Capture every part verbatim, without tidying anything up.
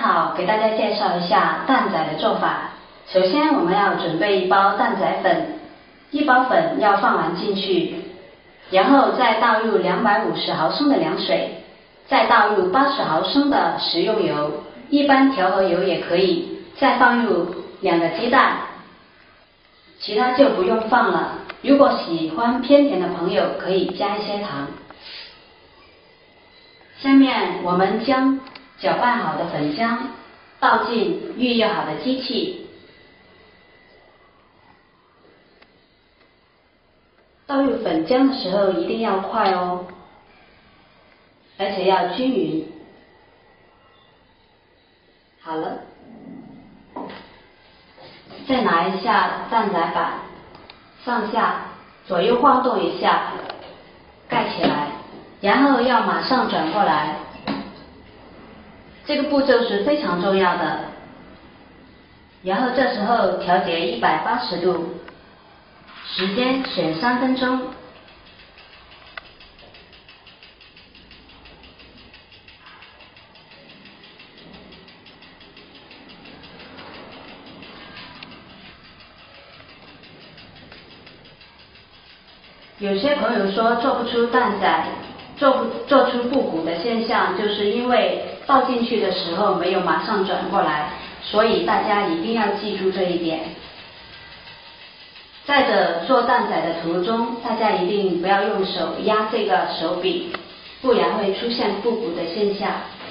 好，给大家介绍一下蛋仔的做法。首先我们要准备一包蛋仔粉，一包粉要放完进去，然后再倒入两百五十毫升的凉水，再倒入八十毫升的食用油，一般调和油也可以，再放入两个鸡蛋，其他就不用放了。如果喜欢偏甜的朋友，可以加一些糖。下面我们将搅拌好的粉浆倒进预热好的机器，倒入粉浆的时候一定要快哦，而且要均匀。好了，再拿一下蛋仔板，上下左右晃动一下，盖起来，然后要马上转过来。这个步骤是非常重要的。然后这时候调节一百八十度，时间选三分钟。有些朋友说做不出蛋仔，做不做出复古的现象，就是因为倒进去的时候没有马上转过来，所以大家一定要记住这一点。在这做蛋仔的途中，大家一定不要用手压这个手柄，不然会出现复古的现象。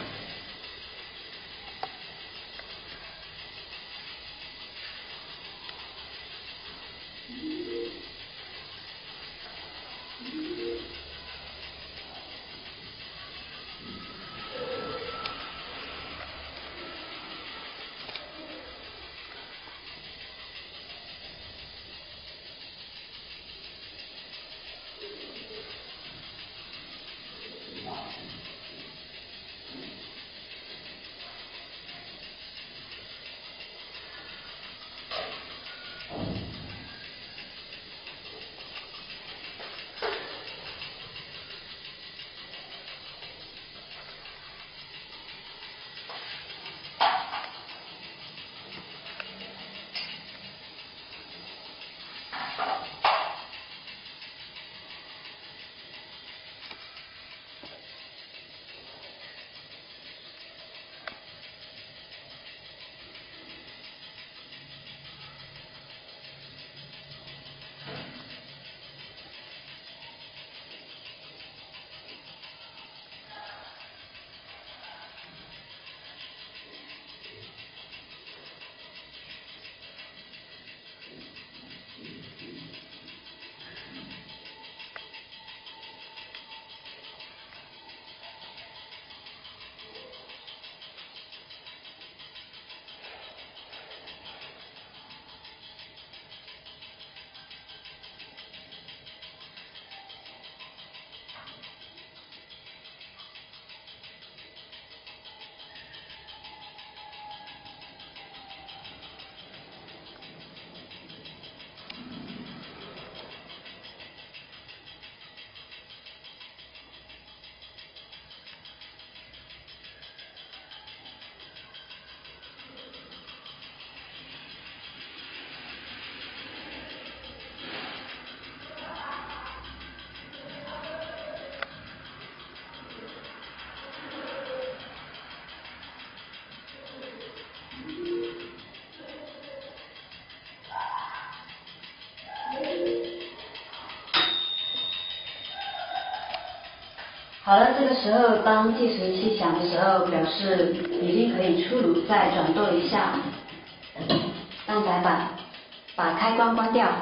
好了，这个时候当计时器响的时候，表示已经可以出炉，再转动一下蛋仔板，把开关关掉。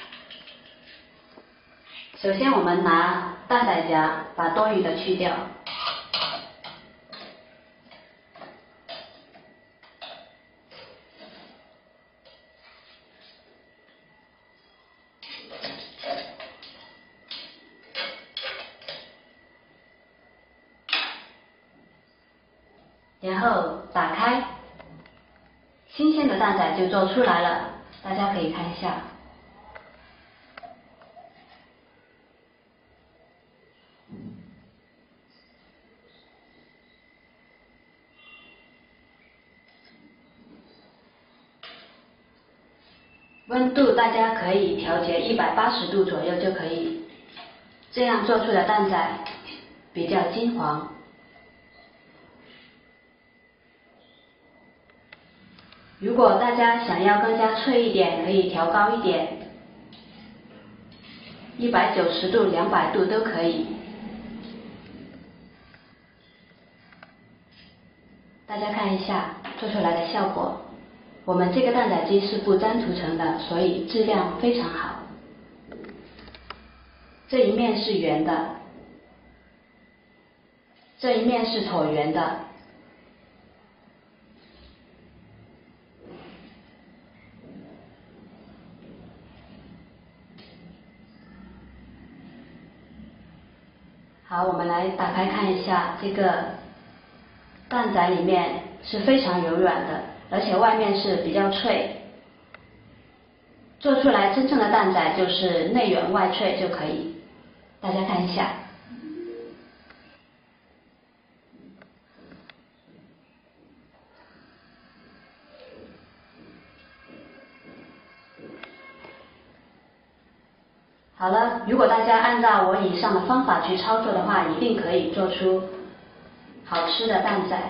首先我们拿蛋仔夹把多余的去掉。然后打开，新鲜的蛋仔就做出来了，大家可以看一下。 温度大家可以调节一百八十度左右就可以，这样做出的蛋仔比较金黄。如果大家想要更加脆一点，可以调高一点，一百九十度、两百度都可以。大家看一下做出来的效果。我们这个蛋仔机是不粘涂层的，所以质量非常好。这一面是圆的，这一面是椭圆的。好，我们来打开看一下，这个蛋仔里面是非常柔软的，而且外面是比较脆。做出来真正的蛋仔就是内软外脆就可以，大家看一下。好了，如果大家按照我以上的方法去操作的话，一定可以做出好吃的蛋仔。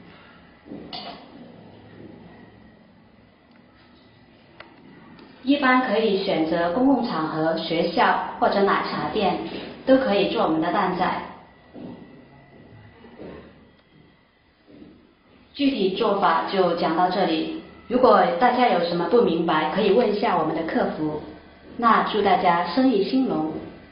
一般可以选择公共场合、学校或者奶茶店，都可以做我们的蛋仔。具体做法就讲到这里，如果大家有什么不明白，可以问一下我们的客服。那祝大家生意兴隆！